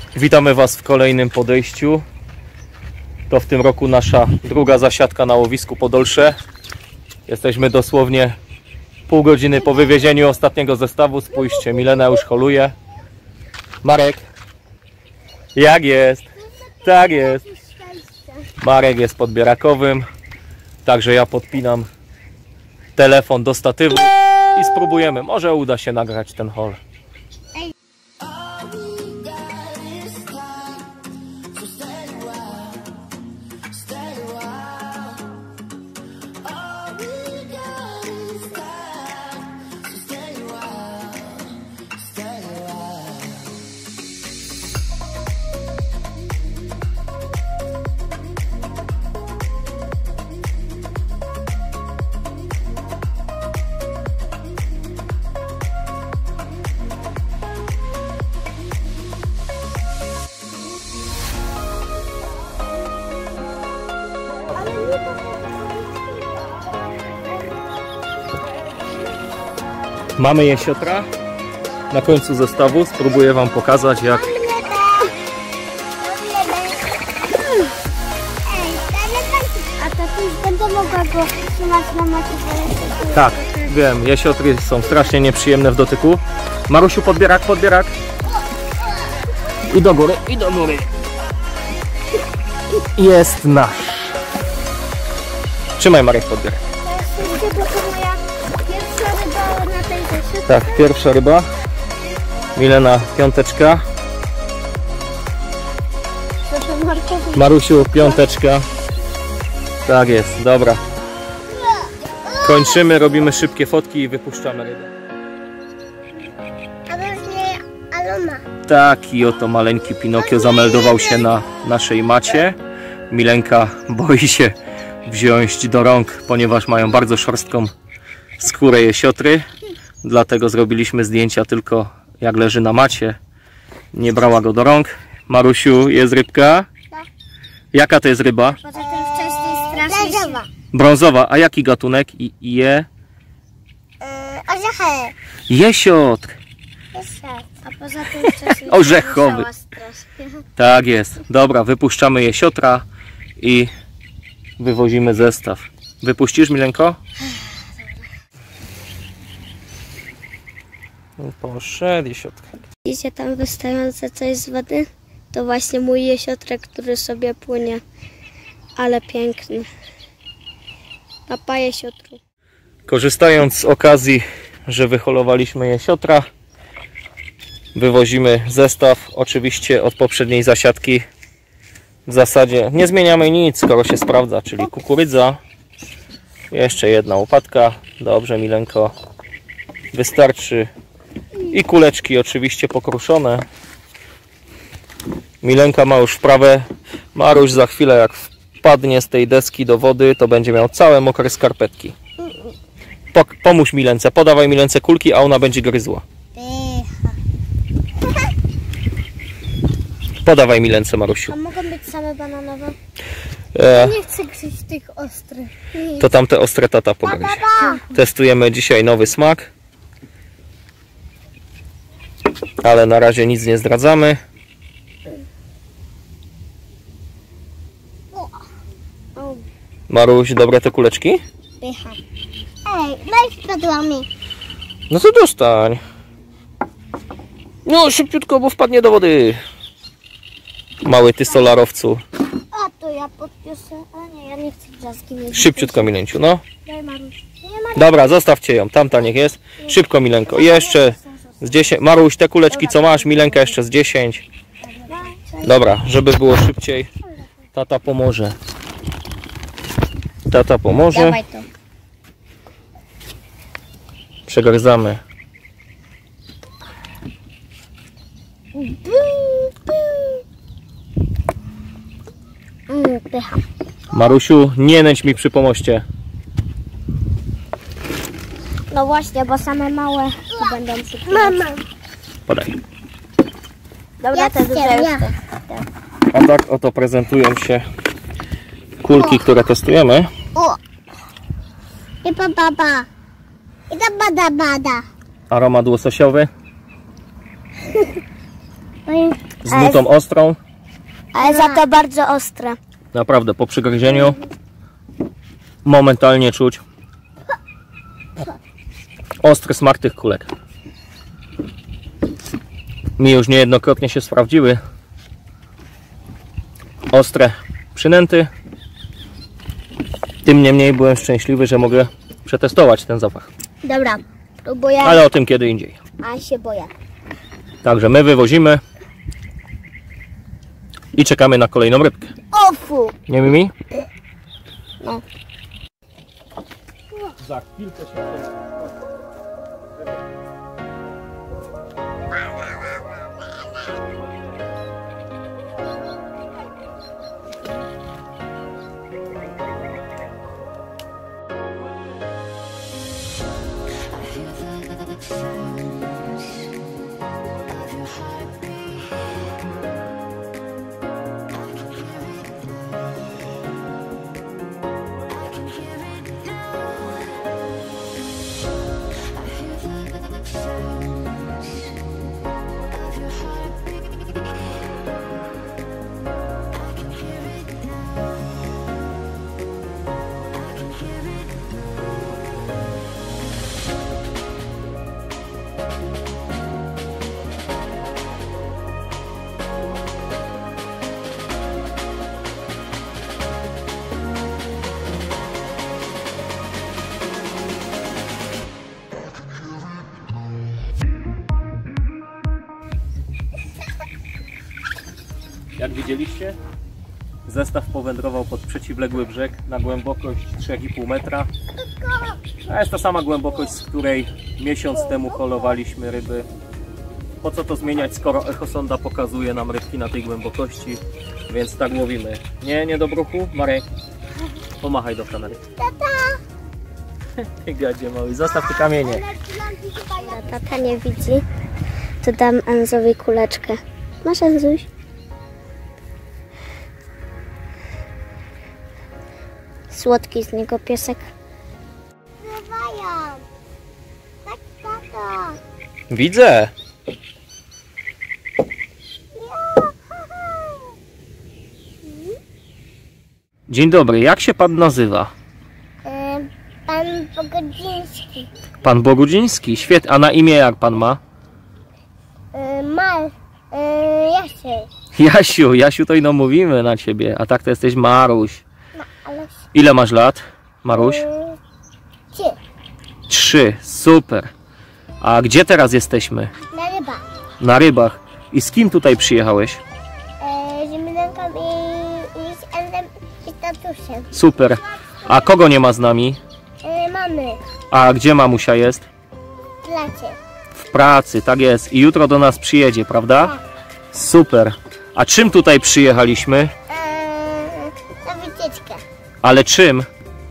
Witamy Was w kolejnym podejściu. To w tym roku nasza druga zasiadka na łowisku Podolsze. Jesteśmy dosłownie pół godziny po wywiezieniu ostatniego zestawu. Spójrzcie, Milena już holuje. Marek, jak jest? Tak jest. Marek jest podbierakowym. Także ja podpinam telefon do statywu i spróbujemy. Może uda się nagrać ten haul. Mamy jesiotra na końcu zestawu. Spróbuję Wam pokazać, jak... A to już będę mogła go trzymać na macie. Tak, wiem, jesiotry są strasznie nieprzyjemne w dotyku. Marusiu, podbierak, podbierak. I do góry, i do góry. Jest nasz. Trzymaj, Marek, podbierak. Tak, pierwsza ryba. Milena, piąteczka. Marusiu, piąteczka. Tak jest, dobra. Kończymy, robimy szybkie fotki i wypuszczamy rybę. Taki oto maleńki Pinokio zameldował się na naszej macie. Milenka boi się wziąć do rąk, ponieważ mają bardzo szorstką skórę jesiotry. Dlatego zrobiliśmy zdjęcia tylko jak leży na macie. Nie brała go do rąk. Marusiu, jest rybka? Tak. Jaka to jest ryba? Brązowa. Brązowa. A jaki gatunek? Orzechy. Jesiotr. A poza tym wcześniej orzechowy. Tak jest. Dobra, wypuszczamy jesiotra i wywozimy zestaw. Wypuścisz, Milenko? Poszedł jesiotrek. Widzicie tam wystające coś z wody? To właśnie mój jesiotrek, który sobie płynie. Ale piękny. Papa jesiotru. Korzystając z okazji, że wyholowaliśmy jesiotra, wywozimy zestaw. Oczywiście od poprzedniej zasiadki w zasadzie nie zmieniamy nic, skoro się sprawdza, czyli kukurydza. Jeszcze jedna łopatka. Dobrze, Milenko. Wystarczy. I kuleczki oczywiście pokruszone. Milenka ma już wprawę. Maruś za chwilę, jak wpadnie z tej deski do wody, to będzie miał całe mokre skarpetki. Pomóż Milence, podawaj Milence kulki, a ona będzie gryzła. Podawaj Milence, Marusiu. A mogą być same bananowe? Nie chcę gryźć tych ostrych. To tamte ostre tata pogryzie. Testujemy dzisiaj nowy smak. Ale na razie nic nie zdradzamy. Maruś, dobre te kuleczki? Pycha. Ej, daj spadła mi. No to dostań. No szybciutko, bo wpadnie do wody. Mały ty solarowcu. A to ja podpiszę. A nie, ja nie chcę brzaski mieć. Szybciutko, Milenciu, no. Daj Maruś. Nie, Maruś. Dobra, zostawcie ją, tamta niech jest. Szybko, Milenko. Jeszcze z 10. Maruś, te kuleczki co masz, Milenka jeszcze z 10. Dobra, żeby było szybciej. Tata pomoże. Tata pomoże. Dawaj to. Przegryzamy. Pycha. Marusiu, nie nęć mi przy pomoście. No właśnie, bo same małe to będą szybko. Mama. Podaj. Dobra, to duże już. A tak oto prezentują się kulki, które testujemy. O! I baba. I ta bada bada. Aromat łososiowy. No i z nutą ostrą. Ale za to bardzo ostre. Naprawdę, po przygryzieniu momentalnie czuć ostry smak tych kulek. Mi już niejednokrotnie się sprawdziły ostre przynęty. Tym niemniej byłem szczęśliwy, że mogę przetestować ten zapach. Dobra, próbuję. Ale o tym kiedy indziej. A się boję. Także my wywozimy i czekamy na kolejną rybkę. O fu! Nie Mimi? No. Za chwilkę się... Jak widzieliście, zestaw powędrował pod przeciwległy brzeg na głębokość 3,5 metra. A jest to sama głębokość, z której miesiąc temu holowaliśmy ryby. Po co to zmieniać, skoro echosonda pokazuje nam rybki na tej głębokości, więc tak łowimy. Nie do bruchu? Marek, pomachaj do kamery. Ty gadzie mały, zostaw te kamienie. Tata nie widzi, to dam Enzowi kuleczkę. Masz, Enzuś? Słodki z niego piesek. Tak, tata. Widzę. Dzień dobry, jak się pan nazywa? Pan Bogudziński. Pan Bogudziński, świetnie. A na imię jak pan ma? Jasiu. Jasiu to ino mówimy na ciebie, a tak to jesteś Maruś. No, ale... Ile masz lat, Maruś? 3, super. A gdzie teraz jesteśmy? Na rybach. Na rybach. I z kim tutaj przyjechałeś? Z Milenką i z Enzem i z tatusiem. Super. A kogo nie ma z nami? Mamy. A gdzie mamusia jest? W placie. W pracy, tak jest. I jutro do nas przyjedzie, prawda? Tak. Super. A czym tutaj przyjechaliśmy? Na wycieczkę. Ale czym?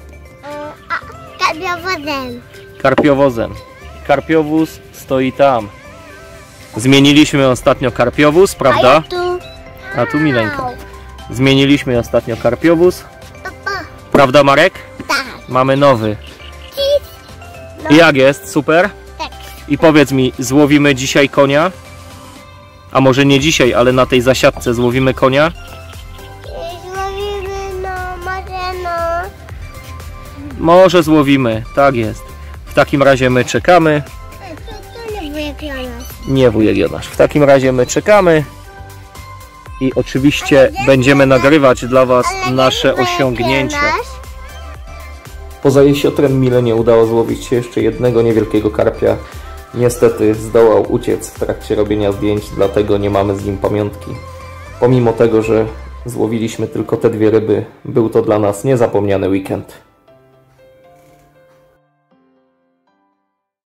Karpiowodem. Karpiowozem. Karpiowóz stoi tam. Zmieniliśmy ostatnio karpiowóz, prawda? A tu Milenka. Zmieniliśmy ostatnio karpiowóz. Papa. Prawda, Marek? Tak. Mamy nowy. No. I jak jest? Super? Tak. I powiedz mi, złowimy dzisiaj konia? A może nie dzisiaj, ale na tej zasiadce złowimy konia? Złowimy, może Może złowimy, tak jest. W takim razie my czekamy. To nie wujek Jonasz. Nie wujek Jonasz. W takim razie my czekamy. I oczywiście będziemy nagrywać dla Was nasze osiągnięcia. Poza jesiotrem Mile nie udało złowić się jeszcze jednego niewielkiego karpia. Niestety zdołał uciec w trakcie robienia zdjęć, dlatego nie mamy z nim pamiątki. Pomimo tego, że złowiliśmy tylko te 2 ryby, był to dla nas niezapomniany weekend.